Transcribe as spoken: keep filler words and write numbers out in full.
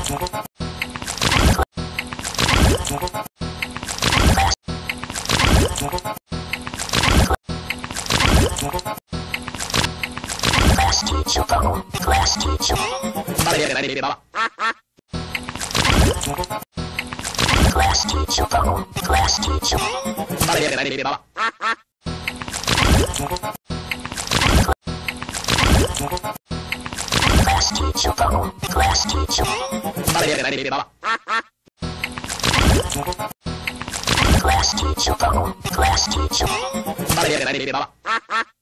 Class teacher phone. Class teacher. Class teacher phone. Class teacher. Class teacher phone. Class teacher. Class teacher phone. Class teacher.